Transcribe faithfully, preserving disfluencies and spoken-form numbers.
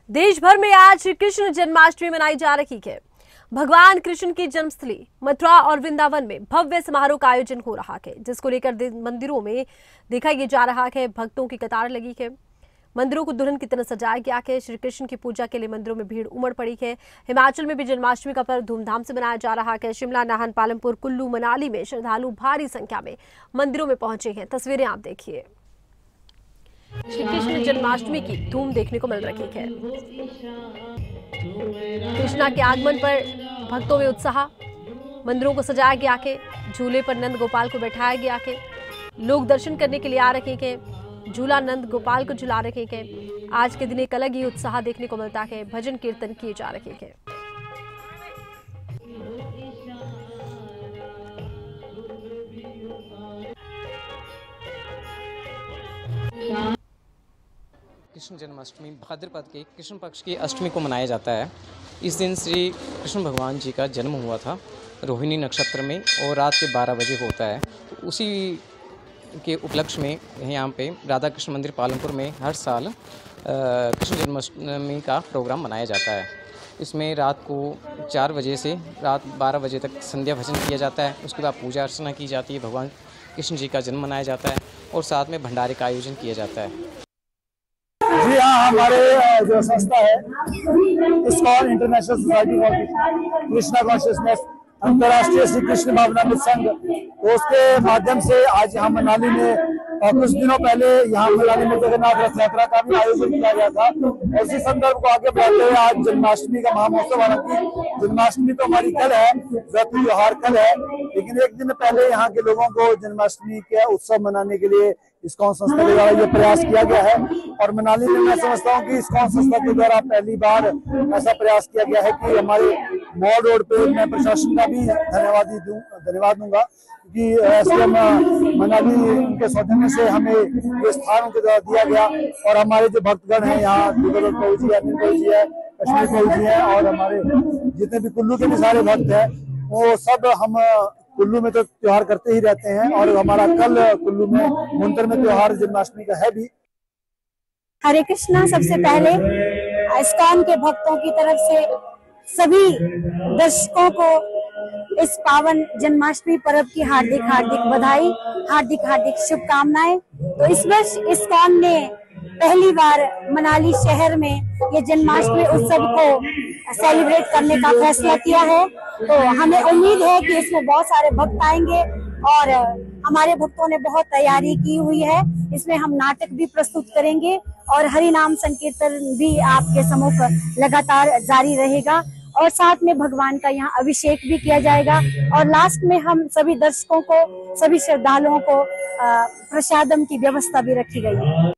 देश भर में आज कृष्ण जन्माष्टमी मनाई जा रही है। भगवान कृष्ण की जन्मस्थली मथुरा और वृंदावन में भव्य समारोह का आयोजन हो रहा है, जिसको लेकर मंदिरों में देखा यह जा रहा है भक्तों की कतार लगी है। मंदिरों को दुल्हन की तरह सजाया गया है। श्री कृष्ण की पूजा के लिए मंदिरों में भीड़ उमड़ पड़ी है। हिमाचल में भी जन्माष्टमी का पर्व धूमधाम से मनाया जा रहा है। शिमला, नाहन, पालमपुर, कुल्लू, मनाली में श्रद्धालु भारी संख्या में मंदिरों में पहुंचे हैं। तस्वीरें आप देखिए। श्री कृष्ण जन्माष्टमी की धूम देखने को मिल रही है। कृष्णा के आगमन पर भक्तों में उत्साह। मंदिरों को सजाया गया है। झूले पर नंद गोपाल को बैठाया गया है। लोग दर्शन करने के लिए आ रहे हैं। झूला नंद गोपाल को झुला रहे हैं। आज के दिन एक अलग ही उत्साह देखने को मिलता है। भजन कीर्तन किए जा रहे हैं। कृष्ण जन्माष्टमी भाद्रपद के कृष्ण पक्ष की अष्टमी को मनाया जाता है। इस दिन श्री कृष्ण भगवान जी का जन्म हुआ था रोहिणी नक्षत्र में और रात के बारह बजे होता है। तो उसी के उपलक्ष्य में यहाँ पे राधा कृष्ण मंदिर पालमपुर में हर साल कृष्ण जन्माष्टमी का प्रोग्राम मनाया जाता है। इसमें रात को चार बजे से रात बारह बजे तक संध्या भजन किया जाता है। उसके बाद पूजा अर्चना की जाती है। भगवान कृष्ण जी का जन्म मनाया जाता है और साथ में भंडारे का आयोजन किया जाता है। जी हाँ, हमारे जो संस्था है ISKCON international society for Krishna consciousness अंतर्राष्ट्रीय श्री कृष्ण भावनामृत संघ, तो उसके माध्यम से आज यहाँ मनाली में और कुछ दिनों पहले यहाँ मनाली में जगन्नाथ रथ यात्रा का भी आयोजन किया गया था। और इसी संदर्भ को आगे बढ़ाते हुए आज जन्माष्टमी का महामहोत्सव, हालांकि जन्माष्टमी तो हमारी कल है, व्रत त्योहार कल है, लेकिन एक दिन पहले यहाँ के लोगों को जन्माष्टमी के उत्सव मनाने के लिए इस्कॉन संस्था के द्वारा ये प्रयास किया गया है। और मनाली में मैं समझता हूँ कि इस्कॉन संस्था के द्वारा पहली बार ऐसा प्रयास किया गया है कि हमारे मॉल रोड पे मैं प्रशासन का भी धन्यवाद दूं धन्यवाद दूंगा कि एसडीएम मनाली उनके सौजन्य से हमें ये स्थान उनके द्वारा दिया गया। और हमारे जो भक्तगण हैं यहाँ दुर्गा प्रभु जी, अनिल प्रभु जी है, कश्मीर प्रभु जी है और हमारे जितने भी कुल्लू के भी सारे भक्त हैं, वो सब हम कुल्लू में तो त्योहार करते ही रहते हैं और हमारा कल कुल्लू में मुंतर में त्योहार जन्माष्टमी का है भी। हरे कृष्णा। सबसे पहले इस्कॉन के भक्तों की तरफ से सभी दर्शकों को इस पावन जन्माष्टमी पर्व की हार्दिक हार्दिक बधाई, हार्दिक हार्दिक शुभकामनाएं। तो इस वर्ष इस्कॉन ने पहली बार मनाली शहर में ये जन्माष्टमी उत्सव को सेलिब्रेट करने का फैसला किया है। तो हमें उम्मीद है कि इसमें बहुत सारे भक्त आएंगे और हमारे भक्तों ने बहुत तैयारी की हुई है। इसमें हम नाटक भी प्रस्तुत करेंगे और हरि नाम संकीर्तन भी आपके सम्मुख लगातार जारी रहेगा और साथ में भगवान का यहाँ अभिषेक भी किया जाएगा। और लास्ट में हम सभी दर्शकों को, सभी श्रद्धालुओं को प्रसादम की व्यवस्था भी रखी गई है।